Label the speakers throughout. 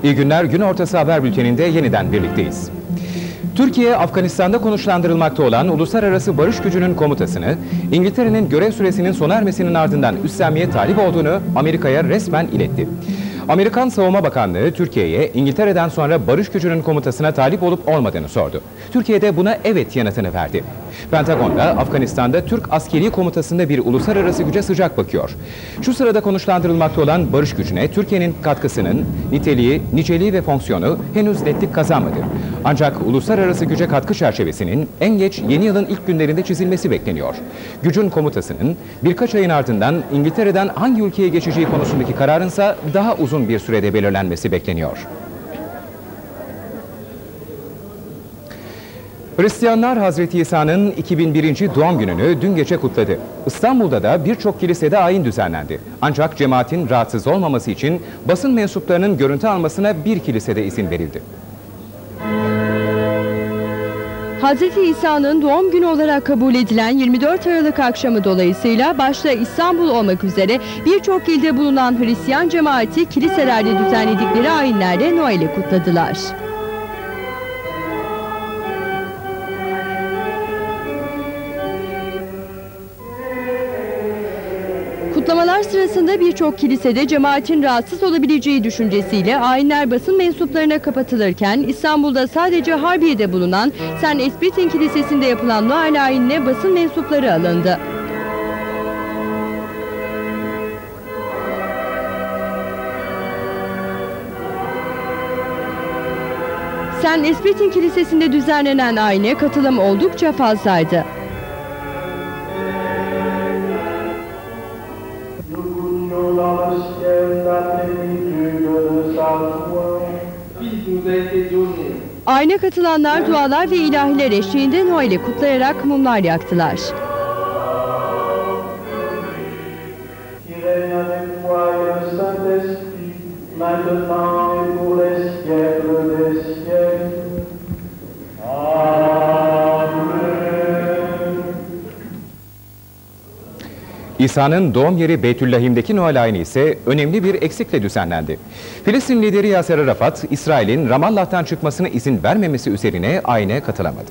Speaker 1: İyi günler, gün ortası haber bülteninde yeniden birlikteyiz. Türkiye, Afganistan'da konuşlandırılmakta olan uluslararası barış gücünün komutasını, İngiltere'nin görev süresinin sona ermesinin ardından üstlenmeye talip olduğunu Amerika'ya resmen iletti. Amerikan Savunma Bakanlığı, Türkiye'ye İngiltere'den sonra barış gücünün komutasına talip olup olmadığını sordu. Türkiye de buna evet yanıtını verdi. Pentagon'da Afganistan'da Türk askeri komutasında bir uluslararası güce sıcak bakıyor. Şu sırada konuşlandırılmakta olan barış gücüne Türkiye'nin katkısının niteliği, niceliği ve fonksiyonu henüz netlik kazanmadı. Ancak uluslararası güce katkı çerçevesinin en geç yeni yılın ilk günlerinde çizilmesi bekleniyor. Gücün komutasının birkaç ayın ardından İngiltere'den hangi ülkeye geçeceği konusundaki kararınsa daha uzun bir sürede belirlenmesi bekleniyor. Hristiyanlar Hazreti İsa'nın 2001. doğum gününü dün gece kutladı. İstanbul'da da birçok kilisede ayin düzenlendi. Ancak cemaatin rahatsız olmaması için basın mensuplarının görüntü almasına bir kilisede izin verildi.
Speaker 2: Hazreti İsa'nın doğum günü olarak kabul edilen 24 Aralık akşamı dolayısıyla başta İstanbul olmak üzere birçok ilde bulunan Hristiyan cemaati kiliselerde düzenledikleri ayinlerle Noel'i kutladılar. Kutlamalar sırasında birçok kilisede cemaatin rahatsız olabileceği düşüncesiyle ayinler basın mensuplarına kapatılırken İstanbul'da sadece Harbiye'de bulunan St. Esbirtin Kilisesi'nde yapılan Noel ayinine basın mensupları alındı. St. Esbirtin Kilisesi'nde düzenlenen ayine katılım oldukça fazlaydı. Ayine katılanlar dualar ve ilahiler eşliğinde Noel'i kutlayarak mumlar yaktılar.
Speaker 1: İsa'nın doğum yeri Beytüllahim'deki Noel ayini ise önemli bir eksikle düzenlendi. Filistin lideri Yaser Arafat, İsrail'in Ramallah'tan çıkmasına izin vermemesi üzerine ayine katılamadı.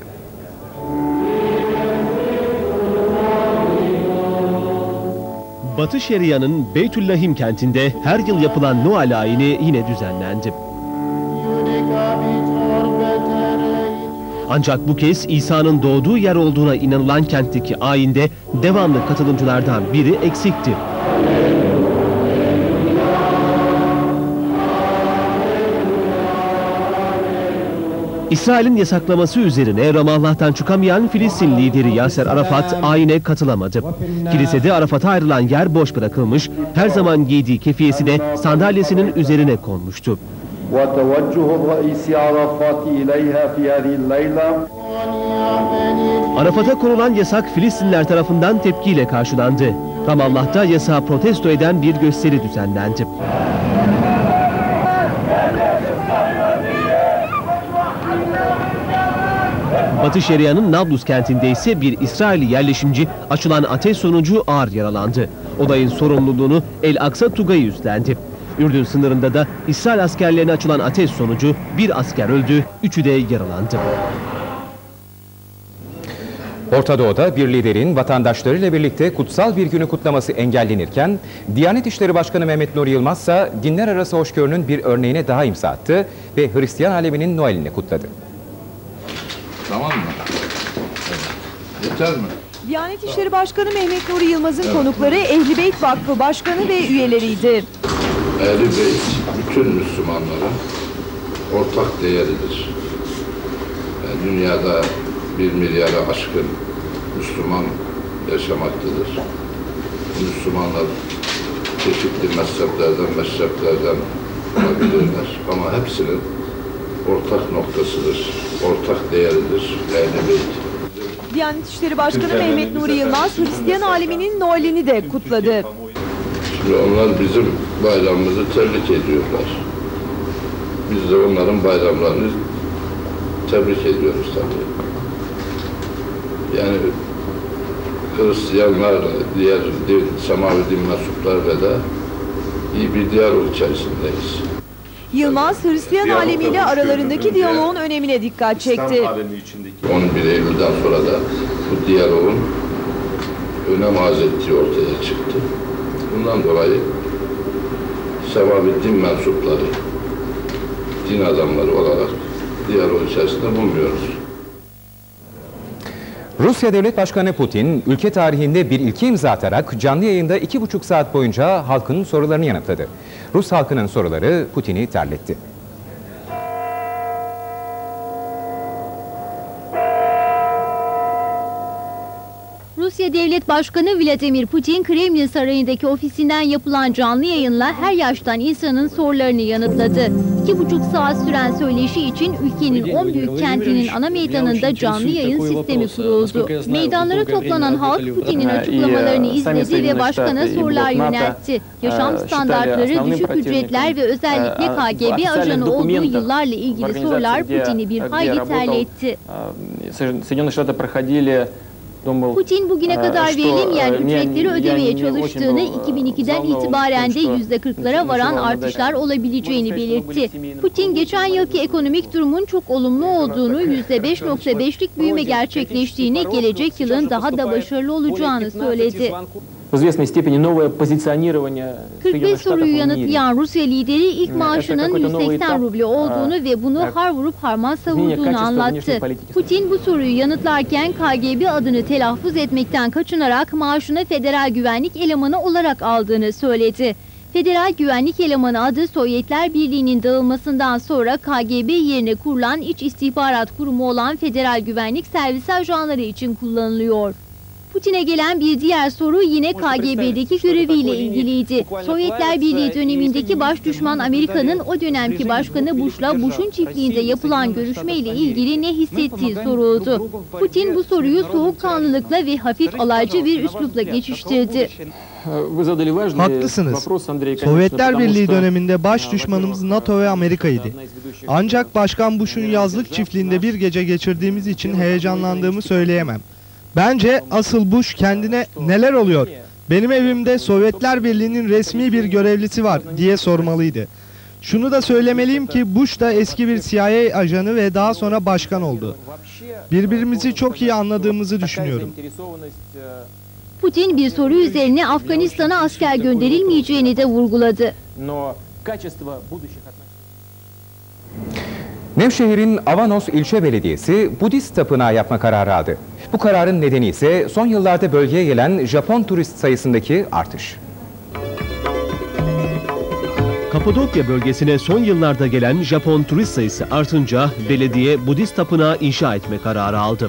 Speaker 3: Batı Şeria'nın Beytüllahim kentinde her yıl yapılan Noel ayini yine düzenlendi. Ancak bu kez İsa'nın doğduğu yer olduğuna inanılan kentteki ayinde devamlı katılımcılardan biri eksikti. İsrail'in yasaklaması üzerine Ramallah'tan çıkamayan Filistin lideri Yaser Arafat ayine katılamadı. Kilisede Arafat'a ayrılan yer boş bırakılmış, her zaman giydiği kefiyesi de sandalyesinin üzerine konmuştu. Arafat'a konulan yasak Filistinliler tarafından tepkiyle karşılandı. Ramallah'ta yasağı protesto eden bir gösteri düzenlendi. Batı Şeria'nın Nablus kentinde ise bir İsrailli yerleşimci açılan ateş sonucu ağır yaralandı. Olayın sorumluluğunu El-Aksa Tugayı üstlendi. Ürdün sınırında da İsrail askerlerine açılan ateş sonucu bir asker öldü, 3'ü de yaralandı.
Speaker 1: Orta Doğu'da bir liderin vatandaşlarıyla birlikte kutsal bir günü kutlaması engellenirken, Diyanet İşleri Başkanı Mehmet Nuri Yılmaz ise dinler arası hoşgörünün bir örneğine daha imza attı ve Hristiyan aleminin Noel'ini kutladı.
Speaker 4: Tamam mı? Yeter mi?
Speaker 5: Diyanet İşleri Başkanı Mehmet Nuri Yılmaz'ın konukları Ehl-i Beyt Vakfı Başkanı ve üyeleriydi.
Speaker 4: Ehl-i Beyt bütün Müslümanların ortak değeridir. Dünyada 1 milyara aşkın Müslüman yaşamaktadır. Müslümanlar çeşitli mezheplerden olabilirler ama hepsinin ortak noktasıdır, ortak değeridir Ehl-i Beyt.
Speaker 5: Diyanet İşleri Başkanı Mehmet Nuri Yılmaz, Hristiyan aleminin Noel'ini de kutladı.
Speaker 4: Şimdi onlar bizim bayramımızı tebrik ediyorlar. Biz de onların bayramlarını tebrik ediyoruz tabii. Yani Hristiyanlar, diğer semavi din mensuplarla da iyi bir diyalog içerisindeyiz.
Speaker 5: Yılmaz, Hristiyan alemiyle aralarındaki diyaloğun önemine dikkat çekti.
Speaker 4: 11 Eylül'den sonra da bu diyaloğun önem arz ettiği ortaya çıktı. Bundan dolayı sevabi din mensupları, din adamları olarak diyalog içerisinde bulunuyoruz.
Speaker 1: Rusya Devlet Başkanı Putin, ülke tarihinde bir ilke imza atarak canlı yayında 2,5 saat boyunca halkın sorularını yanıtladı. Rus halkının soruları Putin'i terletti.
Speaker 6: Rusya Devlet Başkanı Vladimir Putin, Kremlin Sarayı'ndaki ofisinden yapılan canlı yayınla her yaştan insanın sorularını yanıtladı. 2,5 saat süren söyleşi için ülkenin 10 büyük kentinin ana meydanında canlı yayın sistemi kuruldu. Meydanlara toplanan halk Putin'in açıklamalarını izledi ve başkana sorular yöneltti. Yaşam standartları, düşük ücretler ve özellikle KGB ajanı olduğu yıllarla ilgili sorular Putin'i bir hayli terletti. Putin bugüne kadar verilmeyen ücretleri ödemeye çalıştığını, 2002'den itibaren de %40'lara varan artışlar olabileceğini belirtti. Putin geçen yılki ekonomik durumun çok olumlu olduğunu, %5.5'lik büyüme gerçekleştiğini, gelecek yılın daha da başarılı olacağını söyledi. 45 soruyu yanıtlayan Rusya lideri ilk maaşının 180 ruble olduğunu ve bunu har vurup harman savurduğunu anlattı. Putin bu soruyu yanıtlarken KGB adını telaffuz etmekten kaçınarak maaşını federal güvenlik elemanı olarak aldığını söyledi. Federal güvenlik elemanı adı Sovyetler Birliği'nin dağılmasından sonra KGB yerine kurulan İç İstihbarat Kurumu olan Federal Güvenlik Servisi ajanları için kullanılıyor. Putin'e gelen bir diğer soru yine KGB'deki göreviyle ilgiliydi. Sovyetler Birliği dönemindeki baş düşman Amerika'nın o dönemki başkanı Bush'la Bush'un çiftliğinde yapılan görüşmeyle ilgili ne hissettiği soruldu. Putin bu soruyu soğukkanlılıkla ve hafif alaycı bir üslupla geçiştirdi.
Speaker 7: Haklısınız. Sovyetler Birliği döneminde baş düşmanımız NATO ve Amerika'ydı. Ancak Başkan Bush'un yazlık çiftliğinde bir gece geçirdiğimiz için heyecanlandığımı söyleyemem. Bence asıl Bush kendine neler oluyor? Benim evimde Sovyetler Birliği'nin resmi bir görevlisi var diye sormalıydı. Şunu da söylemeliyim ki Bush da eski bir CIA ajanı ve daha sonra başkan oldu. Birbirimizi çok iyi anladığımızı düşünüyorum.
Speaker 6: Putin bir soru üzerine Afganistan'a asker gönderilmeyeceğini de vurguladı.
Speaker 1: Nevşehir'in Avanos İlçe Belediyesi Budist tapınağı yapma kararı aldı. Bu kararın nedeni ise son yıllarda bölgeye gelen Japon turist sayısındaki artış.
Speaker 3: Kapadokya bölgesine son yıllarda gelen Japon turist sayısı artınca belediye Budist tapınağı inşa etme kararı aldı.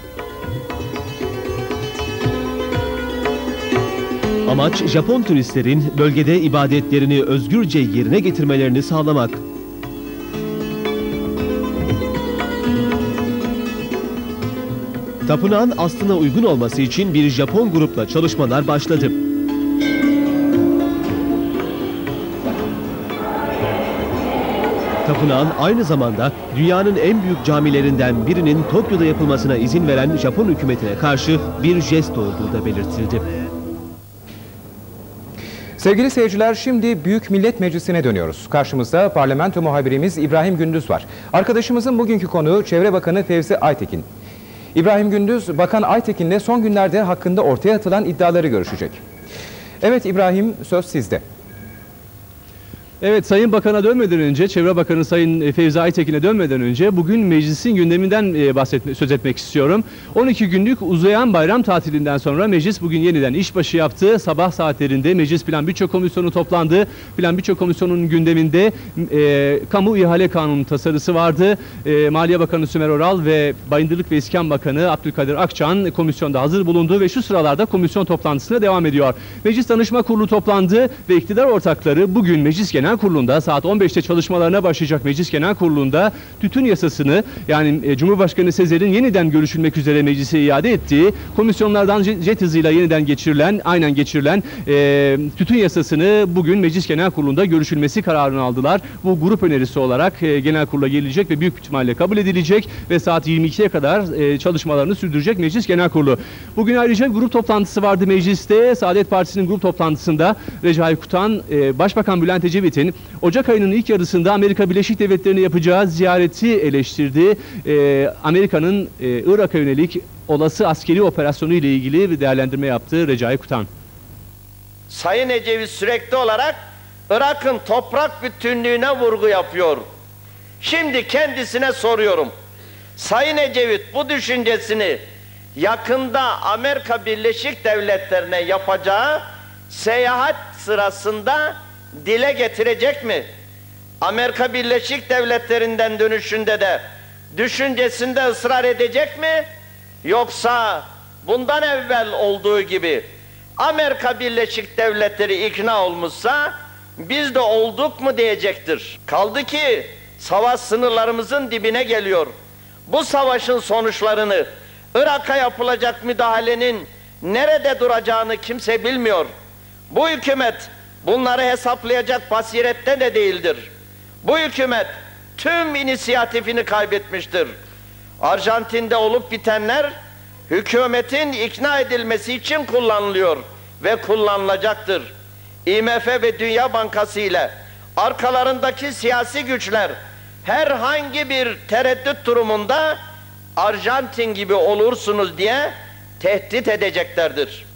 Speaker 3: Amaç Japon turistlerin bölgede ibadetlerini özgürce yerine getirmelerini sağlamak. Tapınağın aslına uygun olması için bir Japon grupla çalışmalar başladı. Tapınağın aynı zamanda dünyanın en büyük camilerinden birinin Tokyo'da yapılmasına izin veren Japon hükümetine karşı bir jest olduğu da belirtildi.
Speaker 1: Sevgili seyirciler, şimdi Büyük Millet Meclisi'ne dönüyoruz. Karşımızda parlamento muhabirimiz İbrahim Gündüz var. Arkadaşımızın bugünkü konuğu Çevre Bakanı Fevzi Aytekin. İbrahim Gündüz, Bakan Aytekin'le son günlerde hakkında ortaya atılan iddiaları görüşecek. Evet İbrahim, söz sizde.
Speaker 8: Evet, Sayın Bakan'a dönmeden önce, Çevre Bakanı Sayın Fevzi Aytekin'e dönmeden önce bugün meclisin gündeminden söz etmek istiyorum. 12 günlük uzayan bayram tatilinden sonra meclis bugün yeniden işbaşı yaptı. Sabah saatlerinde Meclis Plan Bütçe Komisyonu toplandı. Plan Bütçe Komisyonu'nun gündeminde Kamu İhale Kanunu tasarısı vardı. Maliye Bakanı Sümer Oral ve Bayındırlık ve İskan Bakanı Abdülkadir Akçan komisyonda hazır bulundu ve şu sıralarda komisyon toplantısına devam ediyor. Meclis Danışma Kurulu toplandı ve iktidar ortakları bugün Meclis Genel Kurulu'nda saat 15'te çalışmalarına başlayacak Meclis Genel Kurulu'nda tütün yasasını, yani Cumhurbaşkanı Sezer'in yeniden görüşülmek üzere meclise iade ettiği, komisyonlardan jet hızıyla yeniden geçirilen tütün yasasını bugün Meclis Genel Kurulu'nda görüşülmesi kararını aldılar. Bu grup önerisi olarak Genel Kurulu'na gelecek ve büyük ihtimalle kabul edilecek ve saat 22'ye kadar çalışmalarını sürdürecek Meclis Genel Kurulu. Bugün ayrıca grup toplantısı vardı mecliste. Saadet Partisi'nin grup toplantısında Recai Kutan, Başbakan Bülent Ecevit Putin, Ocak ayının ilk yarısında Amerika Birleşik Devletleri'ne yapacağı ziyareti eleştirdi. Amerika'nın Irak'a yönelik olası askeri operasyonu ile ilgili bir değerlendirme yaptı Recai Kutan.
Speaker 9: Sayın Ecevit sürekli olarak Irak'ın toprak bütünlüğüne vurgu yapıyor. Şimdi kendisine soruyorum. Sayın Ecevit bu düşüncesini yakında Amerika Birleşik Devletleri'ne yapacağı seyahat sırasında dile getirecek mi? Amerika Birleşik Devletleri'nden dönüşünde de düşüncesinde ısrar edecek mi? Yoksa bundan evvel olduğu gibi Amerika Birleşik Devletleri ikna olmuşsa biz de olduk mu diyecektir. Kaldı ki savaş sınırlarımızın dibine geliyor. Bu savaşın sonuçlarını, Irak'a yapılacak müdahalenin nerede duracağını kimse bilmiyor. Bu hükümet bunları hesaplayacak basirette de değildir. Bu hükümet tüm inisiyatifini kaybetmiştir. Arjantin'de olup bitenler hükümetin ikna edilmesi için kullanılıyor ve kullanılacaktır. IMF ve Dünya Bankası ile arkalarındaki siyasi güçler herhangi bir tereddüt durumunda Arjantin gibi olursunuz diye tehdit edeceklerdir.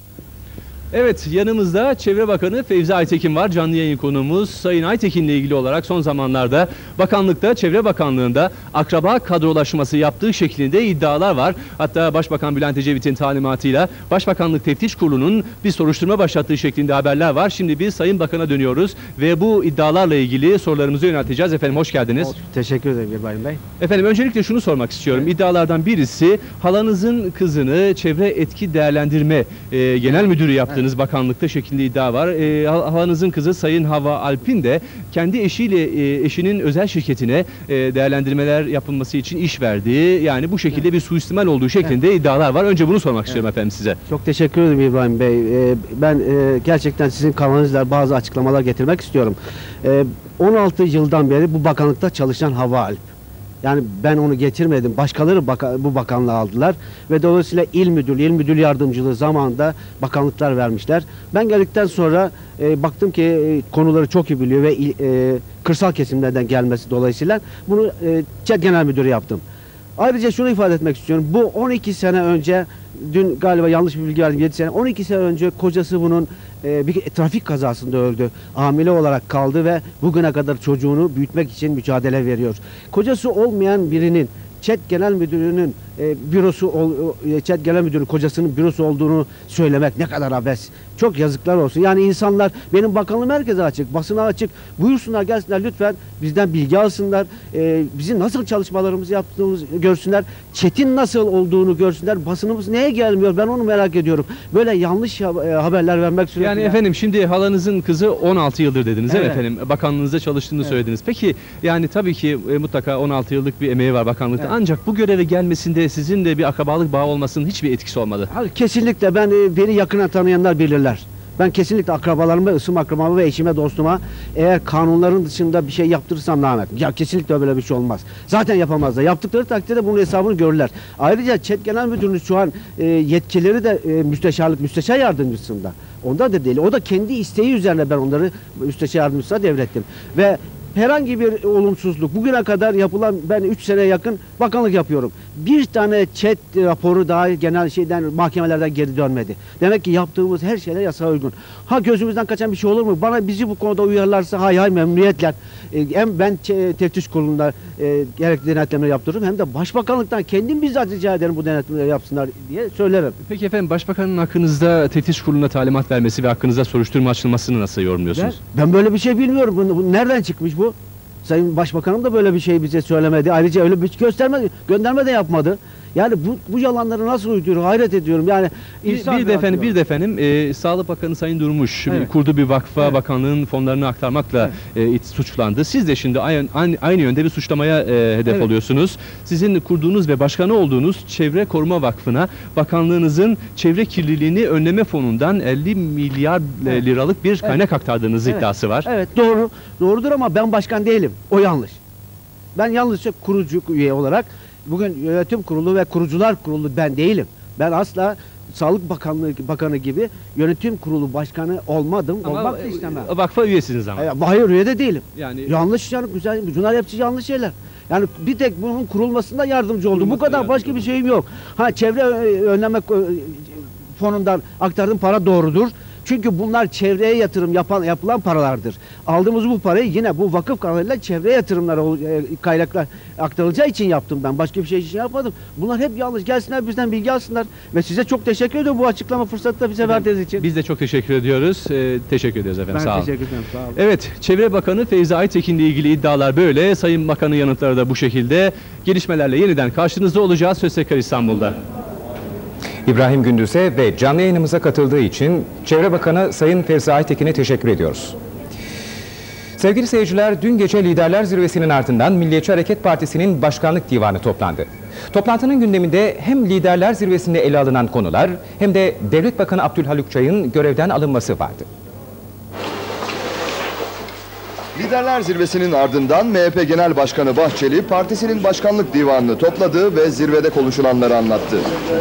Speaker 8: Evet, yanımızda Çevre Bakanı Fevzi Aytekin var. Canlı yayın konuğumuz. Sayın Aytekin'le ilgili olarak son zamanlarda bakanlıkta, Çevre Bakanlığı'nda akraba kadrolaşması yaptığı şeklinde iddialar var. Hatta Başbakan Bülent Ecevit'in talimatıyla Başbakanlık Teftiş Kurulu'nun bir soruşturma başlattığı şeklinde haberler var. Şimdi biz Sayın Bakan'a dönüyoruz ve bu iddialarla ilgili sorularımızı yönelteceğiz. Efendim hoş geldiniz.
Speaker 10: Teşekkür ederim İbrahim Bey.
Speaker 8: Efendim öncelikle şunu sormak istiyorum. Evet. İddialardan birisi halanızın kızını çevre etki değerlendirme genel müdürü yaptığınız bakanlıkta şeklinde iddia var. Halanızın kızı Sayın Hava Alp'in de kendi eşiyle eşinin özel şirketine değerlendirmeler yapılması için iş verdiği, yani bu şekilde bir suistimal olduğu şeklinde iddialar var. Önce bunu sormak istiyorum efendim size.
Speaker 10: Çok teşekkür ederim İbrahim Bey. Ben gerçekten sizin kanalınızla bazı açıklamalar getirmek istiyorum. 16 yıldan beri bu bakanlıkta çalışan Hava Alp. Yani ben onu getirmedim. Başkaları bu bakanlığı aldılar ve dolayısıyla il müdür yardımcılığı zamanında bakanlıklar vermişler. Ben geldikten sonra baktım ki konuları çok iyi biliyor ve kırsal kesimlerden gelmesi dolayısıyla bunu ÇED Genel Müdürü yaptım. Ayrıca şunu ifade etmek istiyorum. Bu 12 sene önce, dün galiba yanlış bir bilgi verdim, 7 sene, 12 sene önce kocası bunun bir trafik kazasında öldü. Hamile olarak kaldı ve bugüne kadar çocuğunu büyütmek için mücadele veriyor. Kocası olmayan birinin ÇED Genel Müdürü'nün ÇED Genel Müdürü kocasının bürosu olduğunu söylemek ne kadar abes. Çok yazıklar olsun. Yani insanlar, benim bakanlığım herkese açık, basına açık. Buyursunlar, gelsinler lütfen bizden bilgi alsınlar. Bizim nasıl çalışmalarımızı yaptığımızı görsünler. ÇED'in nasıl olduğunu görsünler. Basınımız neye gelmiyor, ben onu merak ediyorum. Böyle yanlış haberler vermek sürekli.
Speaker 8: Yani efendim şimdi halanızın kızı 16 yıldır dediniz, evet efendim. Bakanlığınızda çalıştığını söylediniz. Peki yani tabii ki mutlaka 16 yıllık bir emeği var bakanlıkta. Evet. Ancak bu göreve gelmesinde sizin de bir akrabalık bağı olmasının hiçbir etkisi olmadı.
Speaker 10: Hayır, kesinlikle beni yakından tanıyanlar bilirler. Ben kesinlikle akrabalarıma, ısım akrabama ve eşime, dostuma eğer kanunların dışında bir şey yaptırırsam lanet. Ya kesinlikle böyle bir şey olmaz. Zaten yapamazlar. Yaptıkları takdirde bunun hesabını görürler. Ayrıca ÇED Genel Müdürlüğü şu an yetkileri de müsteşar yardımcısında. Onda da değil. O da kendi isteği üzerine ben onları müsteşar yardımcısına devrettim. Ve herhangi bir olumsuzluk, bugüne kadar yapılan, ben 3 sene yakın bakanlık yapıyorum. Bir tane ÇED raporu daha genel mahkemelerden geri dönmedi. Demek ki yaptığımız her şeyler yasaya uygun. Ha gözümüzden kaçan bir şey olur mu? Bizi bu konuda uyarlarsa hay memnuniyetle. Hem ben teftiş kurulunda gerekli denetlemeleri yaptırırım, hem de Başbakanlıktan kendim bizzat rica ederim bu denetlemeleri yapsınlar diye söylerim.
Speaker 8: Peki efendim, Başbakanın hakkınızda teftiş kuruluna talimat vermesi ve hakkınızda soruşturma açılmasını nasıl yorumluyorsunuz?
Speaker 10: Ben böyle bir şey bilmiyorum. Bu nereden çıkmış bu? Sayın Başbakanım da böyle bir şey bize söylemedi. Ayrıca öyle bir gönderme de yapmadı. Yani bu yalanları nasıl uyduruyor, hayret ediyorum. Yani
Speaker 8: bir de efendim Sağlık Bakanı Sayın Durmuş kurduğu bir vakfa bakanlığın fonlarını aktarmakla suçlandı. Siz de şimdi aynı yönde bir suçlamaya hedef oluyorsunuz. Sizin kurduğunuz ve başkanı olduğunuz Çevre Koruma Vakfı'na bakanlığınızın çevre kirliliğini önleme fonundan 50 milyar liralık bir kaynak aktardığınız iddiası var.
Speaker 10: Evet, doğrudur ama ben başkan değilim. O yanlış. Ben yalnızca kurucu üye olarak, bugün yönetim kurulu ve kurucular kurulu ben değilim. Ben asla Sağlık Bakanı gibi yönetim kurulu başkanı olmadım. Olmak da istemem.
Speaker 8: Vakfa üyesiniz ama.
Speaker 10: Hayır, üye de değilim.
Speaker 8: Yani
Speaker 10: yanlış, yani güzel, bunlar hepsi yanlış şeyler. Yani bir tek bunun kurulmasında yardımcı oldu. Bu kadar, başka bir şeyim yok. Ha, çevre önleme fonundan aktardığım para doğrudur. Çünkü bunlar çevreye yatırım yapılan paralardır. Aldığımız bu parayı yine bu vakıf kanalıyla çevreye yatırımlara kaynaklar aktarılacağı için yaptım ben. Başka bir şey için yapmadım. Bunlar hep yanlış. Gelsinler bizden bilgi alsınlar. Ve size çok teşekkür ediyorum bu açıklama fırsatı da bize verdiğiniz için.
Speaker 8: Biz de çok teşekkür ediyoruz. Teşekkür ediyoruz efendim.
Speaker 10: Ben
Speaker 8: sağ olun.
Speaker 10: teşekkür ederim. Sağ olun.
Speaker 8: Evet, Çevre Bakanı Feyza Aytekin ile ilgili iddialar böyle. Sayın Bakan'ın yanıtları da bu şekilde. Gelişmelerle yeniden karşınızda olacağız. Söz tekrar İstanbul'da.
Speaker 1: İbrahim Gündüz'e ve canlı yayınımıza katıldığı için Çevre Bakanı Sayın Feyza Aytekin'e teşekkür ediyoruz. Sevgili seyirciler, dün gece Liderler Zirvesi'nin ardından Milliyetçi Hareket Partisi'nin Başkanlık Divanı toplandı. Toplantının gündeminde hem Liderler Zirvesi'nde ele alınan konular hem de Devlet Bakanı Abdülhaluk Çay'ın görevden alınması vardı.
Speaker 11: Liderler Zirvesi'nin ardından MHP Genel Başkanı Bahçeli partisinin başkanlık divanını topladı ve zirvede konuşulanları anlattı.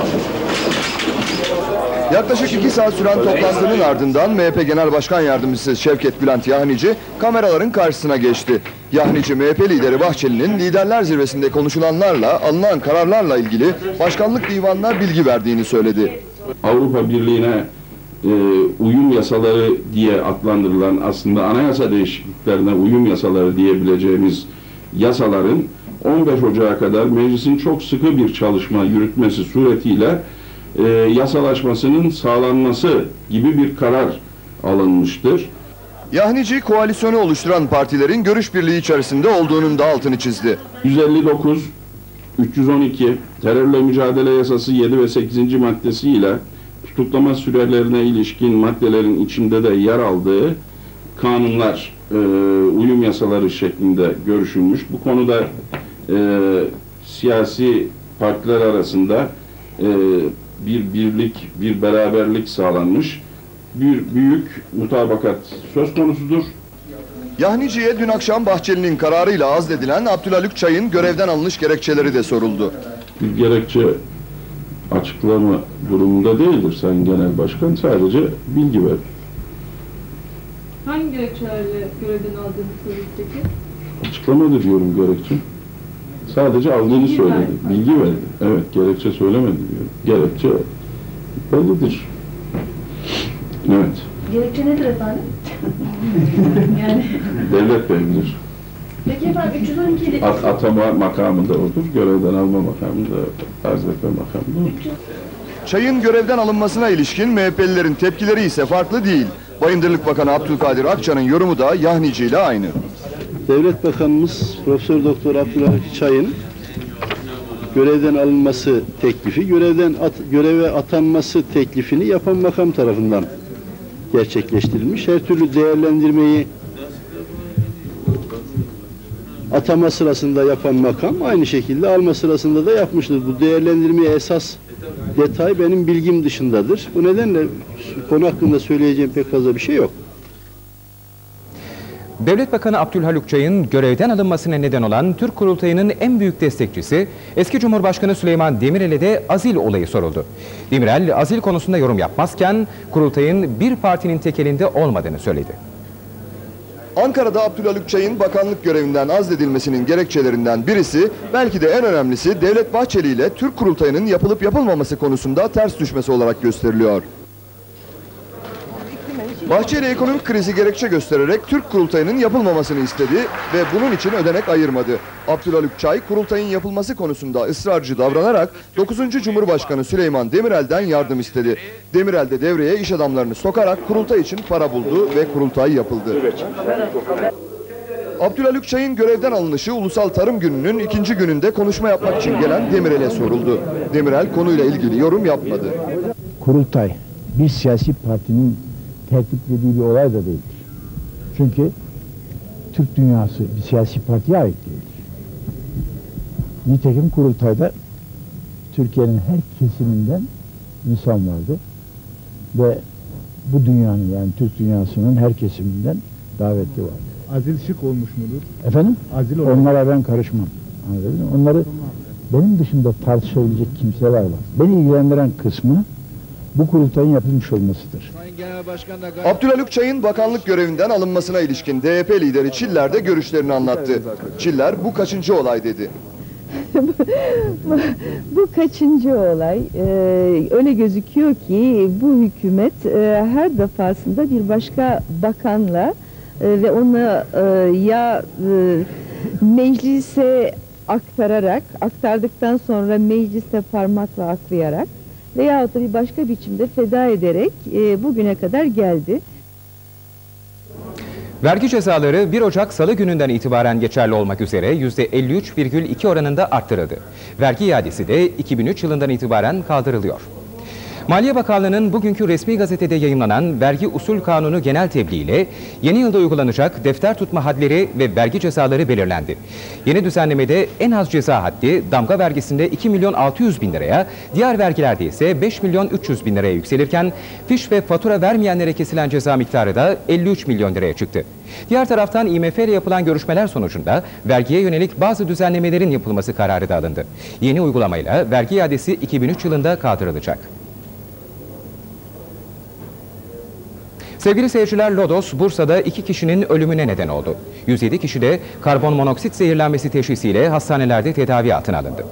Speaker 11: Yaklaşık 2 saat süren toplantının ardından MHP Genel Başkan Yardımcısı Şevket Bülent Yahnici kameraların karşısına geçti. Yahnici MHP lideri Bahçeli'nin Liderler Zirvesi'nde konuşulanlarla alınan kararlarla ilgili başkanlık divanına bilgi verdiğini söyledi.
Speaker 12: Avrupa Birliği'ne uyum yasaları diye adlandırılan, aslında anayasa değişikliklerine uyum yasaları diyebileceğimiz yasaların 15 Ocağı kadar meclisin çok sıkı bir çalışma yürütmesi suretiyle yasalaşmasının sağlanması gibi bir karar alınmıştır.
Speaker 11: Yahnici koalisyonu oluşturan partilerin görüş birliği içerisinde olduğunun da altını çizdi.
Speaker 12: 159, 312 terörle mücadele yasası 7 ve 8. maddesiyle tutuklama sürelerine ilişkin maddelerin içinde de yer aldığı kanunlar, uyum yasaları şeklinde görüşülmüş. Bu konuda siyasi partiler arasında bir birlik, bir beraberlik sağlanmış. Bir büyük mutabakat söz konusudur.
Speaker 11: Yahnici'ye dün akşam Bahçeli'nin kararıyla azledilen Abdülhaluk Çay'ın görevden alınış gerekçeleri de soruldu.
Speaker 12: Bir gerekçe açıklama durumunda değildir Sayın Genel Başkan, sadece bilgi verir.
Speaker 13: Hangi gerekçelerle görevden aldığını söyledi peki?
Speaker 12: Açıklamadır diyorum gerekçe. Sadece aldığını söyledi, bilgi verdi. Evet, gerekçe söylemedi diyorum. Gerekçe bellidir. Evet.
Speaker 13: Gerekçe nedir efendim? Yani...
Speaker 12: Devlet Bey bilir.
Speaker 13: Peki efendim 312'li...
Speaker 12: Atama makamında odur, görevden alma makamında, arz etme makamında odur.
Speaker 11: Çay'ın görevden alınmasına ilişkin MHP'lilerin tepkileri ise farklı değil. Bayındırlık Bakanı Abdülkadir Akça'nın yorumu da Yahnici ile aynı.
Speaker 14: Devlet Bakanımız Profesör Doktor Abdülhaluk Çay'ın görevden alınması teklifi, göreve atanması teklifini yapan makam tarafından gerçekleştirilmiş. Her türlü değerlendirmeyi atama sırasında yapan makam aynı şekilde alma sırasında da yapmıştır. Bu değerlendirmeye esas detay benim bilgim dışındadır. Bu nedenle konu hakkında söyleyeceğim pek fazla bir şey yok.
Speaker 1: Devlet Bakanı Abdülhaluk Çay'ın görevden alınmasına neden olan Türk Kurultayı'nın en büyük destekçisi eski Cumhurbaşkanı Süleyman Demirel'e de azil olayı soruldu. Demirel azil konusunda yorum yapmazken kurultayın bir partinin tekelinde olmadığını söyledi.
Speaker 11: Ankara'da Abdülhaluk Çay'ın bakanlık görevinden azledilmesinin gerekçelerinden birisi, belki de en önemlisi Devlet Bahçeli ile Türk Kurultayı'nın yapılıp yapılmaması konusunda ters düşmesi olarak gösteriliyor. Bahçeli ekonomik krizi gerekçe göstererek Türk Kurultayı'nın yapılmamasını istedi ve bunun için ödenek ayırmadı. Abdülhaluk Çay, kurultayın yapılması konusunda ısrarcı davranarak 9. Cumhurbaşkanı Süleyman Demirel'den yardım istedi. Demirel de devreye iş adamlarını sokarak kurultay için para buldu ve kurultay yapıldı. Abdülhaluk Çay'ın görevden alınışı Ulusal Tarım Günü'nün 2. gününde konuşma yapmak için gelen Demirel'e soruldu. Demirel konuyla ilgili yorum yapmadı.
Speaker 15: Kurultay bir siyasi partinin tertiplediği bir olay da değildir. Çünkü Türk dünyası bir siyasi partiye ait değildir. Nitekim kurultayda Türkiye'nin her kesiminden insan vardı ve bu dünyanın, yani Türk dünyasının her kesiminden davetli vardı.
Speaker 16: Azil şık olmuş mudur?
Speaker 15: Efendim?
Speaker 16: Azil
Speaker 15: onlara ben karışmam. Anladın mı? Onları benim dışında tartışabilecek kimseler var. Beni ilgilendiren kısmı bu kurultayın yapılmış olmasıdır.
Speaker 11: Abdülhaluk Çay'ın bakanlık görevinden alınmasına ilişkin DYP lideri Çiller de görüşlerini anlattı. Çiller bu kaçıncı olay dedi.
Speaker 17: Bu kaçıncı olay? Öyle gözüküyor ki bu hükümet her defasında bir başka bakanla ve onu meclise aktardıktan sonra mecliste parmakla aklayarak veyahut da bir başka biçimde feda ederek bugüne kadar geldi.
Speaker 1: Vergi cezaları 1 Ocak Salı gününden itibaren geçerli olmak üzere %53,2 oranında arttırıldı. Vergi iadesi de 2003 yılından itibaren kaldırılıyor. Maliye Bakanlığı'nın bugünkü resmi gazetede yayımlanan Vergi Usul Kanunu genel tebliğiyle yeni yılda uygulanacak defter tutma hadleri ve vergi cezaları belirlendi. Yeni düzenlemede en az ceza haddi damga vergisinde 2.600.000 liraya, diğer vergilerde ise 5.300.000 liraya yükselirken fiş ve fatura vermeyenlere kesilen ceza miktarı da 53 milyon liraya çıktı. Diğer taraftan IMF ile yapılan görüşmeler sonucunda vergiye yönelik bazı düzenlemelerin yapılması kararı da alındı. Yeni uygulamayla vergi iadesi 2003 yılında kaldırılacak. Sevgili seyirciler, lodos Bursa'da 2 kişinin ölümüne neden oldu. 107 kişi de karbon monoksit zehirlenmesi teşhisiyle hastanelerde tedavi altına alındı.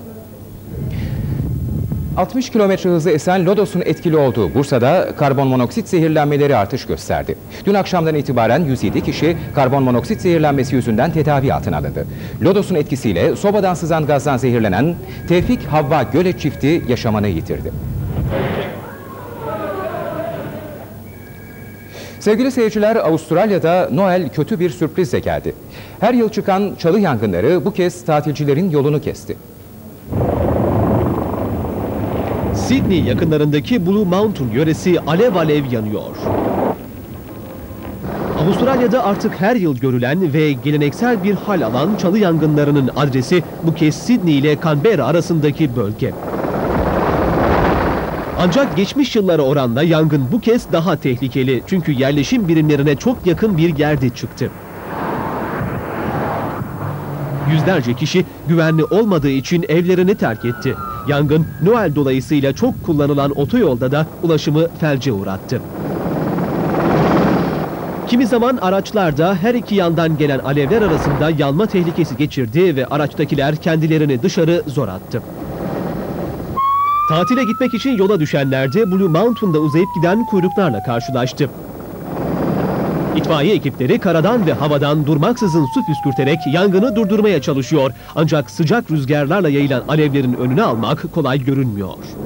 Speaker 1: 60 kilometre hızla esen lodosun etkili olduğu Bursa'da karbon monoksit zehirlenmeleri artış gösterdi. Dün akşamdan itibaren 107 kişi karbon monoksit zehirlenmesi yüzünden tedavi altına alındı. Lodosun etkisiyle sobadan sızan gazdan zehirlenen Tevfik Havva Gölet çifti yaşamını yitirdi. Sevgili seyirciler, Avustralya'da Noel kötü bir sürprizle geldi. Her yıl çıkan çalı yangınları bu kez tatilcilerin yolunu kesti.
Speaker 3: Sydney yakınlarındaki Blue Mountain yöresi alev alev yanıyor. Avustralya'da artık her yıl görülen ve geleneksel bir hal alan çalı yangınlarının adresi bu kez Sydney ile Canberra arasındaki bölge. Ancak geçmiş yıllara oranla yangın bu kez daha tehlikeli. Çünkü yerleşim birimlerine çok yakın bir yerde çıktı. Yüzlerce kişi güvenli olmadığı için evlerini terk etti. Yangın Noel dolayısıyla çok kullanılan otoyolda da ulaşımı felce uğrattı. Kimi zaman araçlarda her iki yandan gelen alevler arasında yanma tehlikesi geçirdi ve araçtakiler kendilerini dışarı zor attı. Tatile gitmek için yola düşenler de Blue Mountain'da uzayıp giden kuyruklarla karşılaştı. İtfaiye ekipleri karadan ve havadan durmaksızın su püskürterek yangını durdurmaya çalışıyor. Ancak sıcak rüzgarlarla yayılan alevlerin önünü almak kolay görünmüyor.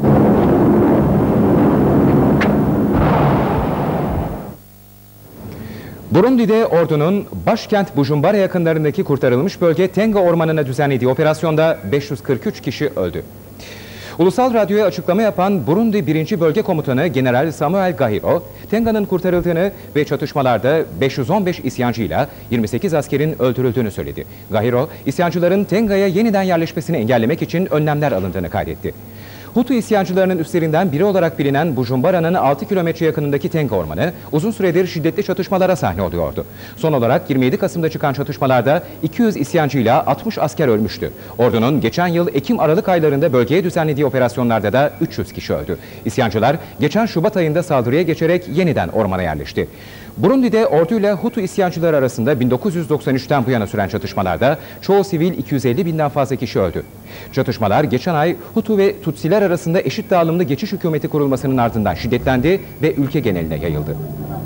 Speaker 1: Burundi'de ordunun başkent Bujumbura yakınlarındaki kurtarılmış bölge Tenga Ormanı'na düzenlediği operasyonda 543 kişi öldü. Ulusal Radyo'ya açıklama yapan Burundi 1. Bölge Komutanı General Samuel Gahiro, Tenga'nın kurtarıldığını ve çatışmalarda 515 isyancıyla 28 askerin öldürüldüğünü söyledi. Gahiro, isyancıların Tenga'ya yeniden yerleşmesini engellemek için önlemler alındığını kaydetti. Hutu isyancılarının üstlerinden biri olarak bilinen Bujumbura'nın 6 kilometre yakınındaki Tenga Ormanı uzun süredir şiddetli çatışmalara sahne oluyordu. Son olarak 27 Kasım'da çıkan çatışmalarda 200 isyancıyla 60 asker ölmüştü. Ordunun geçen yıl Ekim-Aralık aylarında bölgeye düzenlediği operasyonlarda da 300 kişi öldü. İsyancılar geçen Şubat ayında saldırıya geçerek yeniden ormana yerleşti. Burundi'de orduyla Hutu isyancıları arasında 1993'ten bu yana süren çatışmalarda çoğu sivil 250 binden fazla kişi öldü. Çatışmalar geçen ay Hutu ve Tutsiler arasında eşit dağılımlı geçiş hükümeti kurulmasının ardından şiddetlendi ve ülke geneline yayıldı.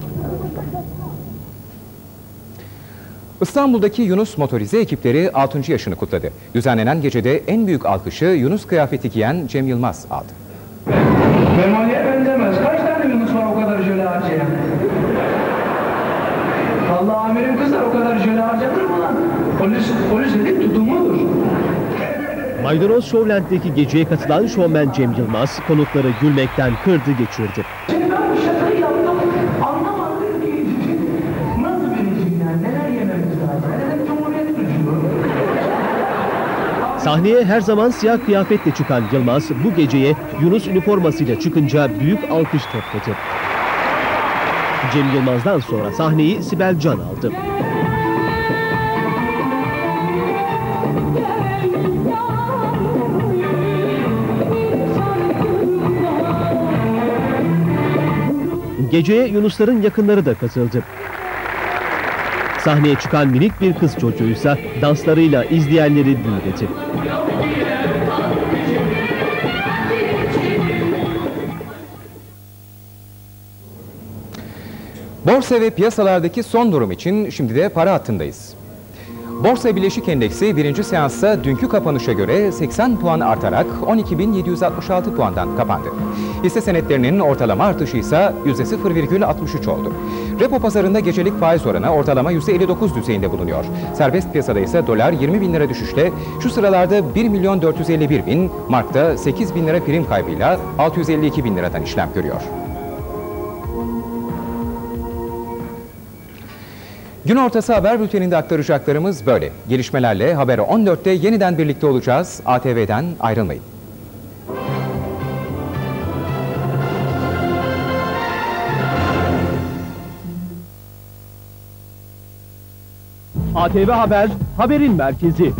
Speaker 1: İstanbul'daki Yunus motorize ekipleri 6. yaşını kutladı. Düzenlenen gecede en büyük alkışı Yunus kıyafeti giyen Cem Yılmaz aldı.
Speaker 18: Memoli'ye benzemez. Kaç tane Yunus var o kadar jöle harcayan? Allah amirim kızlar o kadar jöle harcatır mı lan? Polis dedik tutumludur.
Speaker 3: Maydanoz Showland'deki geceye katılan şovmen Cem Yılmaz konukları gülmekten kırdı geçirdi.
Speaker 18: Şimdi ben bu şakayı yaptım, anlamadım ki nasıl bilecek yani, neler yememiz lazım? Neden Cumhuriyet suçlu?
Speaker 3: Sahneye her zaman siyah kıyafetle çıkan Yılmaz bu geceye Yunus üniformasıyla çıkınca büyük alkış topladı. Cem Yılmaz'dan sonra sahneyi Sibel Can aldı. Geceye Yunusların yakınları da katıldı. Sahneye çıkan minik bir kız çocuğuysa danslarıyla izleyenleri büyüledi.
Speaker 1: Borsa ve piyasalardaki son durum için şimdi de para hattındayız. Borsa Bileşik Endeksi birinci seansta dünkü kapanışa göre 80 puan artarak 12.766 puandan kapandı. Hisse senetlerinin ortalama artışı ise %0,63 oldu. Repo pazarında gecelik faiz oranı ortalama %59 düzeyinde bulunuyor. Serbest piyasada ise dolar 20.000 lira düşüşle şu sıralarda 1.451.000, markta 8.000 lira prim kaybıyla 652.000 liradan işlem görüyor. Gün ortası haber bülteninde aktaracaklarımız böyle. Gelişmelerle Haber 14'te yeniden birlikte olacağız. ATV'den ayrılmayın.
Speaker 3: ATV Haber, haberin merkezi.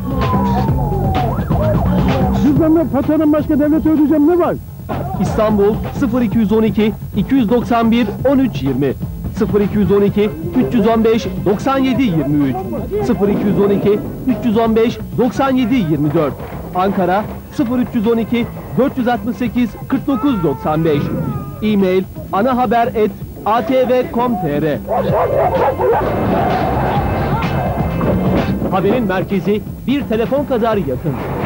Speaker 16: Cüzdanla patanın başka devlet ödeyeceğim ne var?
Speaker 3: İstanbul 0212 291 1320 0212 315 97 23 0212 315 97 24 Ankara 0312 468 49 95 E-mail anahaber@atv.com.tr Haberin merkezi bir telefon kadar yakın.